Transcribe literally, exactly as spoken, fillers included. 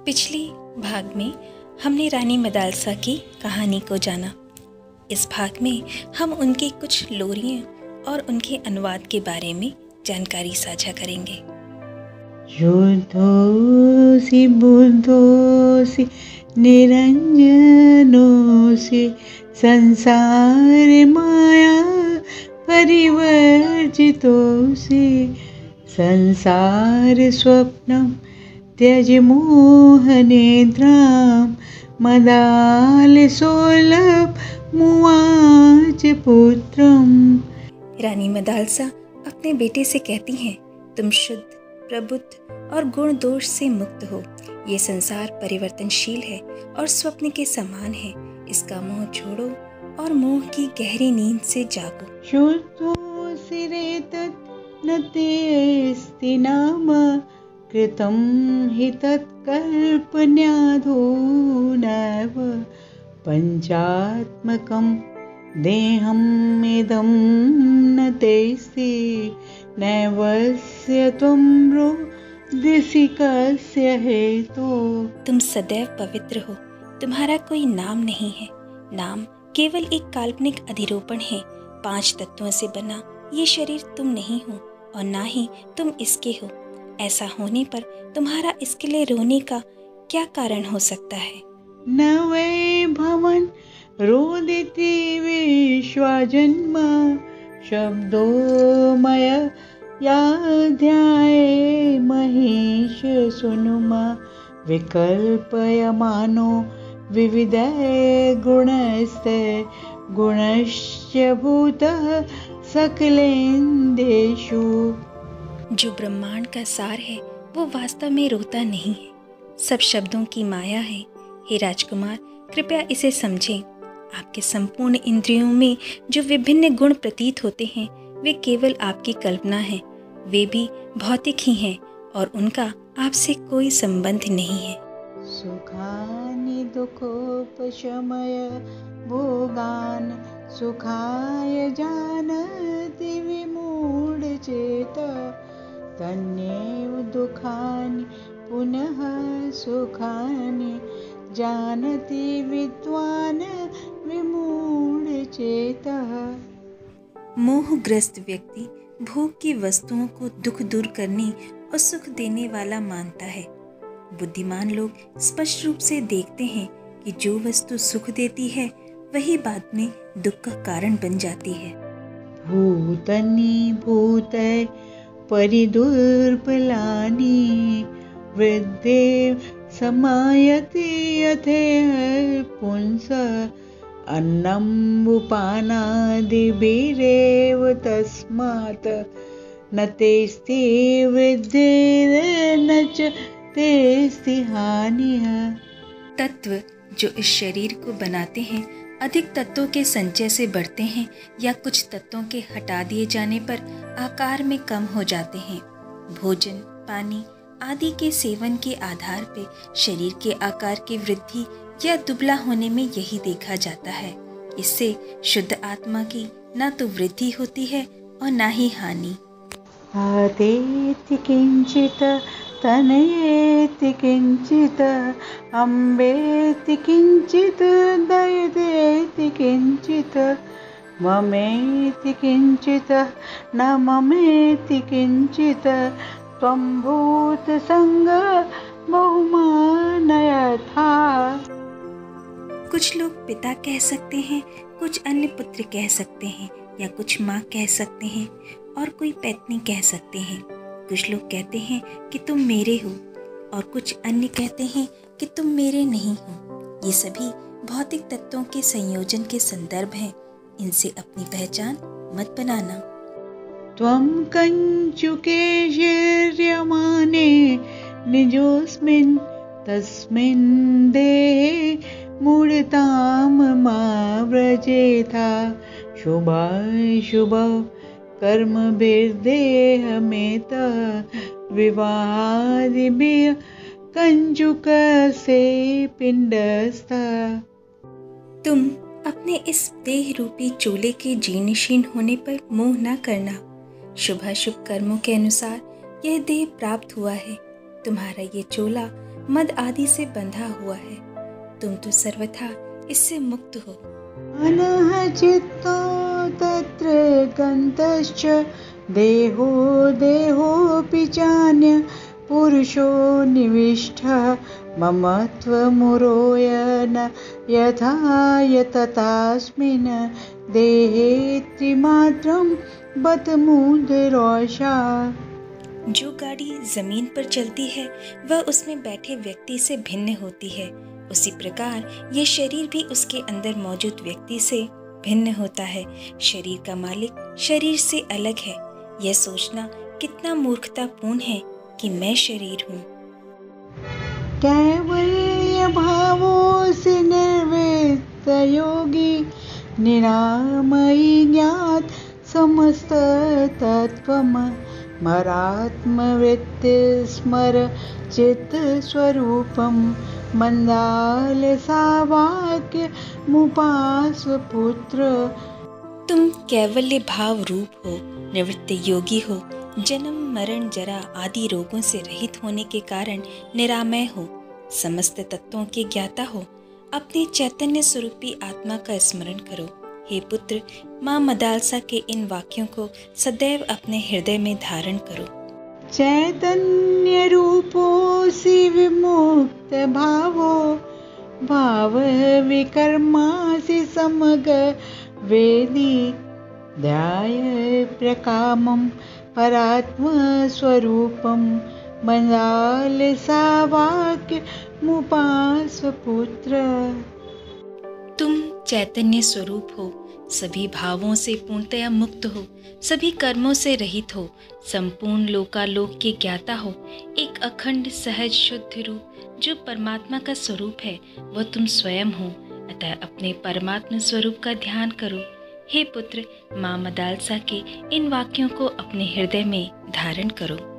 पिछली भाग में हमने रानी मदालसा की कहानी को जाना। इस भाग में हम उनकी कुछ लोरियां और उनके अनुवाद के बारे में जानकारी साझा करेंगे। शुद्धोऽसि बुद्धोऽसि निरञ्जनोऽसि संसार माया परिवर्जितोऽसि संसार स्वप्नं त्यज मोहनिद्रां मदालसोलभ मुवाच पुत्रम। रानी मदालसा अपने बेटे से कहती हैं, तुम शुद्ध, प्रबुद्ध और गुण दोष से मुक्त हो। ये संसार परिवर्तनशील है और स्वप्न के समान है। इसका मोह छोड़ो और मोह की गहरी नींद से जागो। शुद्धोऽसि रेतत् न तेऽस्ति नाम कृतं हि तत्कल्पन्याधूनैव पञ्चात्मकं देहमिदं न तेऽस्ति नैवस्य त्वं रोदिसि कस्य हेतो। तुम सदैव पवित्र हो, तुम्हारा कोई नाम नहीं है। नाम केवल एक काल्पनिक अधिरोपण है। पांच तत्वों से बना ये शरीर तुम नहीं हो और ना ही तुम इसके हो। ऐसा होने पर तुम्हारा इसके लिए रोने का क्या कारण हो सकता है? न वै भवन रोदिति विश्वजन्म शब्दो मय याध्याये महेश सुनुमा विकल्पयमानो विविधे गुणस्ते गुणश्च भूतः सकलेन्देषु। जो ब्रह्मांड का सार है वो वास्तव में रोता नहीं है, सब शब्दों की माया है। हे राजकुमार, कृपया इसे समझें। आपके संपूर्ण इंद्रियों में जो विभिन्न गुण प्रतीत होते हैं वे केवल आपकी कल्पना है। वे भी भौतिक ही हैं और उनका आपसे कोई संबंध नहीं है। सुखानि दुःखोपशमय भोगान् सुखाय जानति विमूढचेतः तन्येव दुःखानि पुनः सुखानि जानति विद्वान् विमूढचेतः। मोहग्रस्त व्यक्ति भोग की वस्तुओं को दुख दूर करने और सुख देने वाला मानता है। बुद्धिमान लोग स्पष्ट रूप से देखते हैं कि जो वस्तु सुख देती है वही बाद में दुख का कारण बन जाती है। भूतनि भूते परिदुर्बलानि वृद्धे समायति यथेह पुंसः अन्नम् उपानादिभिरेव तस्मात् न तेस्ति वृद्धिर्न च तेस्ति हानिः। तत्व जो इस शरीर को बनाते हैं अधिक तत्वों के संचय से बढ़ते हैं या कुछ तत्वों के हटा दिए जाने पर आकार में कम हो जाते हैं। भोजन, पानी आदि के सेवन के आधार पर शरीर के आकार की वृद्धि या दुबला होने में यही देखा जाता है। इससे शुद्ध आत्मा की न तो वृद्धि होती है और न ही हानि। आदेति किंचित तनयेति किंचित अम्बेति किंचित दयदेति किंचित ममेति किंचित न ममेति किंचित त्वं भूत संग बहुमानयथा। कुछ लोग पिता कह सकते हैं, कुछ अन्य पुत्र कह सकते हैं या कुछ माँ कह सकते हैं और कोई पत्नी कह सकते हैं। कुछ लोग कहते हैं कि तुम मेरे हो और कुछ अन्य कहते हैं कि तुम मेरे नहीं हो। ये सभी भौतिक तत्वों के संयोजन के संदर्भ हैं। इनसे अपनी पहचान मत बनाना। त्वं कंचुके शीर्यमाने निजोऽस्मिन् तस्मिन् देहे मूढतां मा व्रजेथा शुभाशुभ कर्मभिर्देहमेतः विवाहादिभिः कंचुकस्य पिण्डस्थः। तुम अपने इस देह रूपी चोले के जीर्णशीर्ण होने पर मोह न करना। शुभाशुभ कर्मों के अनुसार यह देह प्राप्त हुआ है। तुम्हारा ये चोला मद आदि से बंधा हुआ है। तुम तो सर्वथा इससे मुक्त हो। अनः चित्तो तत्र गन्तश्च देहो देहोऽपि चान्य पुरुषो निविष्टः ममत्वमुरोय न यथा यततास्मिन् देहे त्रिमात्रं बत मुद्रोषा। जो गाड़ी जमीन पर चलती है वह उसमें बैठे व्यक्ति से भिन्न होती है, उसी प्रकार ये शरीर भी उसके अंदर मौजूद व्यक्ति से भिन्न होता है। शरीर का मालिक शरीर से अलग है। यह सोचना कितना मूर्खतापूर्ण है कि मैं शरीर हूँ। कैवल्य भावोऽसि निर्वृत्त योगी निरामयि ज्ञात समस्त तत्त्वम् मरात्मवृत्ति स्मर चित्त स्वरूपम् मंदालसावाक्य मुपास्व पुत्र। तुम कैवल्य भाव रूप हो, निवृत्त योगी हो, जन्म मरण जरा आदि रोगों से रहित होने के कारण निरामय हो, समस्त तत्वों के ज्ञाता हो। अपने चैतन्य स्वरूपी आत्मा का स्मरण करो। हे पुत्र, माँ मदालसा के इन वाक्यों को सदैव अपने हृदय में धारण करो। चैतन्य रूपोऽसि विमुक्त भावो भाव विकर्मासि समग वेदी ध्याय प्रकामं परात्म स्वरूपं मंदालसावाक्य मुपास्व पुत्र। तुम चैतन्य स्वरूप हो, सभी भावों से पूर्णतया मुक्त हो, सभी कर्मों से रहित हो, संपूर्ण लोकालोक के ज्ञाता हो, एक अखंड सहज शुद्ध रूप जो परमात्मा का स्वरूप है वह तुम स्वयं हो। अतः अपने परमात्मा स्वरूप का ध्यान करो। हे पुत्र, माँ मदालसा के इन वाक्यों को अपने हृदय में धारण करो।